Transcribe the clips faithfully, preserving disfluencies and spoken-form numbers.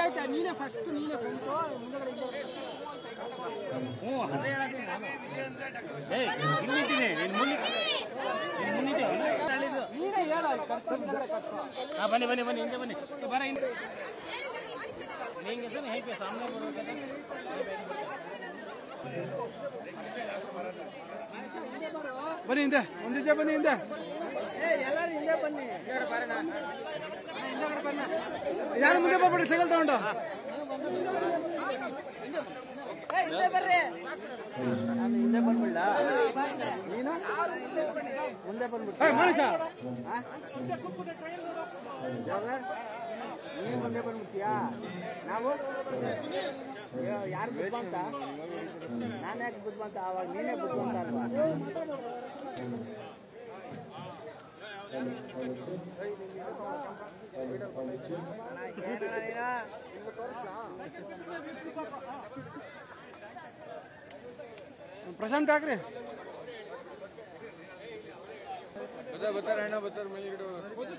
ಆಯ್ತಾ ನೀನೇ ಫಸ್ಟ್ ನೀನೇ ಬಂತು ಮುಂದಗಡೆ ಹ್ಞೂ ಅದೇ ಹೇಳಕ್ಕೆ ನಾನು ಏ ಇಲ್ಲಿದ್ದೀನಿ ನೀನು ಮುಂದೆ ನೀನು ಮುಂದಿದ್ದೀಯ ನೀನೇ ಹೇಳು ಹಾಂ ಬನ್ನಿ ಬನ್ನಿ ಬನ್ನಿ ಹಿಂದೆ ಬನ್ನಿ ಬರ ಹಿಂದೆ ಹೆಂಗೆ ಸರ್ ಹೇಗೆ ಸಾಮನೆ ಬರಬೇಕಂತ ಬನ್ನಿ ಹಿಂದೆ ಒಂದು ಜೆ ಬನ್ನಿ ಹಿಂದೆ ಎಲ್ಲರೂ ಹಿಂದೆ ಬನ್ನಿ ಯಾರು ಮುಂದೆ ಬರ್ಬೇಡಿ ಸೈಕಲ್ ತಗೊಂಡು ಹಿಂದೆ ಬರ್ರಿ ನಾನು ಹಿಂದೆ ಬಂದ್ಬಿಡ್ಲ ನೀನು ಮುಂದೆ ಬಂದ್ಬಿಟ್ಟು ಮನುಷ್ಯ ನೀನು ಮುಂದೆ ಬಂದ್ಬಿಡ್ತೀಯಾ ನಾವು ಯಾರು ಬುದ್ಧಿವಂತ ನಾನು ಯಾಕೆ ಬುದ್ಧಿವಂತ ಅವಾಗ ನೀನೇ ಬುದ್ಧಿವಂತ ಅಲ್ವಾ ಪ್ರಶಾಂತ್ ಹಾಕ್ರಿ बता बता रहना बता मेलगಡೆ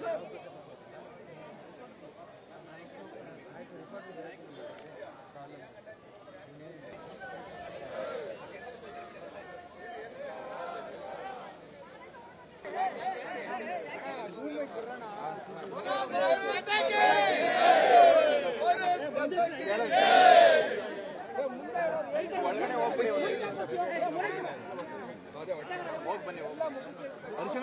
ಒಳಗಡೆ ಹೋಗ್ಬಿಡಿ ಹೋಗಿ ಬನ್ನಿ ಅರ್ಶನ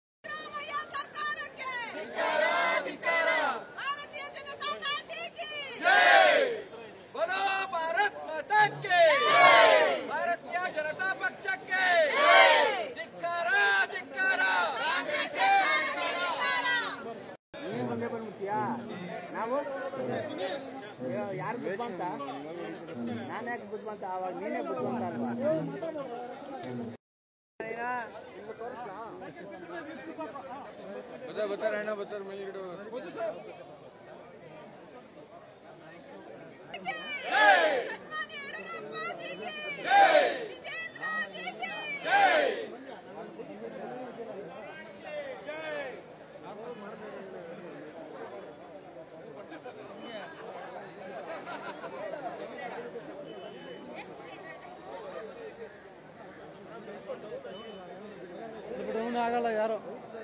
ಭಾರತೀಯ ಜನತಾ ಪಕ್ಷಕ್ಕೆ ಧಿಕ್ಕಾರ ಧಿಕ್ಕಾರ ನೀನು ಮುಂದೆ ಬಂದ್ಬಿಡ್ತೀಯಾ ನಾವು ಯಾರು ಬುದ್ಧಿವಂತ ನಾನು ಯಾಕೆ ಬುದ್ಧಿವಂತ ಅವಾಗ ನೀನೇ ಬುದ್ಧಿವಂತ ಅಲ್ವಾ बता बता रहना बता मेलगಡೆ ಆಗಲ್ಲ ಯಾರು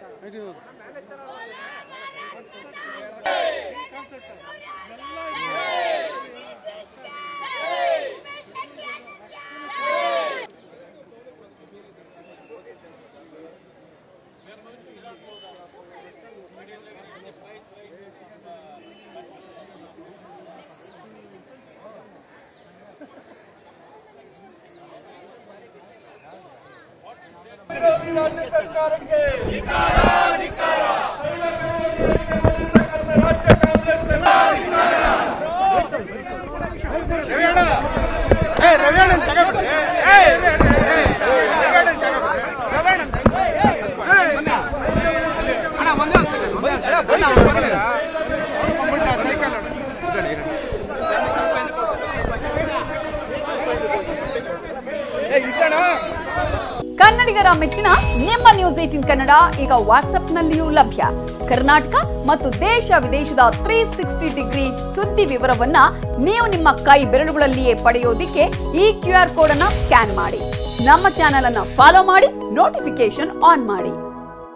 ರಾಜ್ಯ ಸರ್ಕಾರಕ್ಕೆ ಕನ್ನಡಿಗರ ಮೆಚ್ಚಿನ ನಿಮ್ಮ ನ್ಯೂಸ್ ಏಟೀನ್ ಕನ್ನಡ ಈಗ ವಾಟ್ಸ್ಆಪ್ನಲ್ಲಿಯೂ ಲಭ್ಯ. ಕರ್ನಾಟಕ ಮತ್ತು ದೇಶ ವಿದೇಶದ ತ್ರೀ ಸಿಕ್ಸ್ಟಿ ಡಿಗ್ರಿ ಸುದ್ದಿ ವಿವರವನ್ನ ನೀವು ನಿಮ್ಮ ಕೈ ಬೆರಳುಗಳಲ್ಲಿಯೇ ಪಡೆಯೋದಿಕ್ಕೆ ಈ ಕ್ಯೂ ಆರ್ ಕೋಡ್ ಅನ್ನ ಸ್ಕ್ಯಾನ್ ಮಾಡಿ. ನಮ್ಮ ಚಾನೆಲ್ ಅನ್ನ ಫಾಲೋ ಮಾಡಿ, ನೋಟಿಫಿಕೇಶನ್ ಆನ್ ಮಾಡಿ.